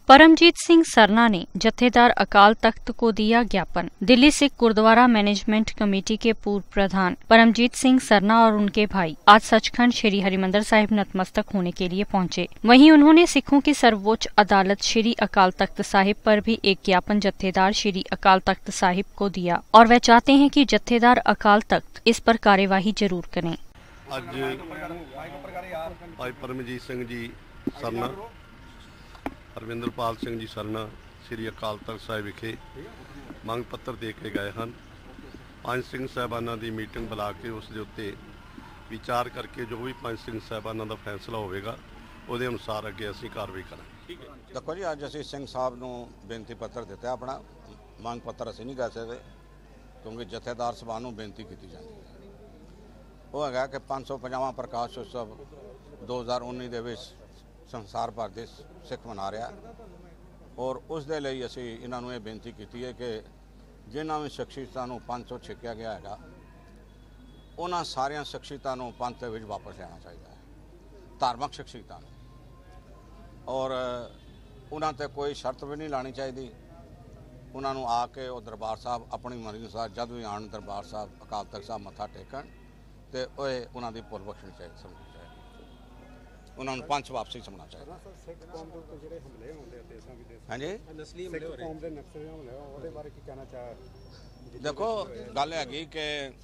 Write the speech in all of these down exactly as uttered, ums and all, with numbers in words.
परमजीत सिंह सरना ने जत्थेदार अकाल तख्त को दिया ज्ञापन। दिल्ली सिख गुरुद्वारा मैनेजमेंट कमेटी के पूर्व प्रधान परमजीत सिंह सरना और उनके भाई आज सचखंड श्री हरिमंदिर साहिब नतमस्तक होने के लिए पहुंचे। वहीं उन्होंने सिखों की सर्वोच्च अदालत श्री अकाल तख्त साहिब पर भी एक ज्ञापन जत्थेदार श्री अकाल तख्त साहिब को दिया और वह चाहते हैं कि जत्थेदार अकाल तख्त इस पर कार्यवाही जरूर करें। आज परमजीत सिंह जी सरना हरविंदरपाल सिंह जी सरना श्री अकाल तख्त साहिब विखे मंग पत्र दे के गए हैं। पंज सिंह साहबाना की मीटिंग बुला के उस दे उत्ते विचार करके जो भी पंज सिंह साहबाना का फैसला होगा उहदे अनुसार अगे असीं कार्रवाई करांगे। देखो जी, अज असीं सिंह साहब नूं बेनती पत्र दिता। अपना मंग पत्र असीं नहीं कह सकते क्योंकि जत्थेदार सभा नूं बेनती की जाती है। वो है कि पाँच सौ पचावां प्रकाश उत्सव दो हज़ार उन्नी दे विच संसार भर के सिख मना रहा और उस दे लई असीं इन्हां नूं ये बेनती की है कि जिन्हां भी शख्सियतां नूं पंथ तो छिकिया गया है उन्हां सारियां शख्सियतां नूं पंथ विच वापस लेना चाहिए है, धार्मिक शख्सियतां नूं, और उन्हां ते कोई शर्त भी नहीं लानी चाहिए। उन्हां नूं आके वो दरबार साहब अपनी मर्जी अनुसार जद भी आण दरबार साहब अकाल तख्त साहब मत्था टेकण ते ओए उन्हां दी पुल बख्शणी चाहिए, समझनी चाहिए, उन्होंने पंच वापसी समझना चाहिए। हाँ जी, देखो गल हैगी कि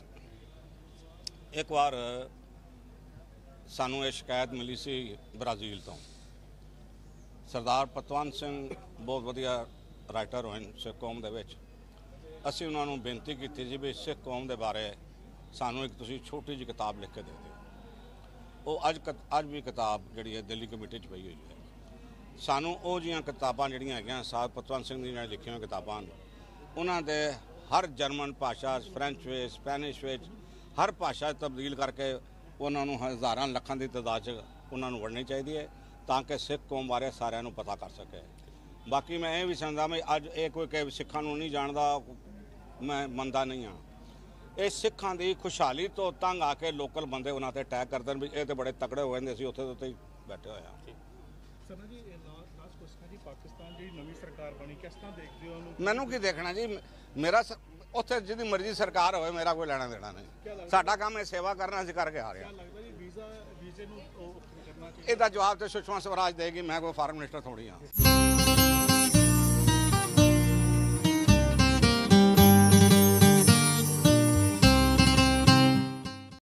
एक बार सानू ये शिकायत मिली सी ब्राजील तो। सरदार पतवंत सिंह बहुत वधिया राइटर होए सिख कौम दे विच। असीं उन्हां नूं बेनती कीती सी भी सिख कौम दे बारे सानू एक तुसीं छोटी जी किताब लिख के दे दिओ। वो अज अज भी किताब जिहड़ी है दिल्ली कमेटी च पई हुई है। सानू वो जिहियां किताबां जिहड़ियां हैगियां साहब पतवंत सिंह दी जिहड़ियां लिखियां होईयां किताबां उन्हां दे हर जर्मन भाषा फ्रेंच विच स्पैनिश विच हर भाषा तब्दील करके उन्हां नूं हज़ारां लखां दी तादाद च उन्हां नूं वंडनी चाहिदी है ताकि सिख कौम बारे सारिਆਂ ਨੂੰ पता कर सके। बाकी मैं ये भी समझदा मैं अज ये कोई कि सिखां नूं नहीं जानदा, मैं मनदा नहीं हाँ। ये सिखां दी खुशहाली तो तंग आके लोकल बंदे उन्हां ते अटैक करदे ने भी ये तो बड़े तगड़े हो जांदे, असीं उत्थे उत्ते ही बैठे होए हां। सरना जी लास्ट क्वेश्चन जी, पाकिस्तान दी नवीं सरकार बनी किस तरह देखदे हो ओनू? मैनूं की देखना जी, मेरा उत्थे जिहदी मर्जी सरकार होवे मेरा कोई लेना देना नहीं। साडा काम है सेवा करना, असीं करके आ रहे हां। लगदा जी वीज़ा वीज़े नूं करना चाहिए। ਇਹਦਾ जवाब तो सुषमा स्वराज देगी, मैं कोई फॉरेन मिनिस्टर थोड़ी हाँ।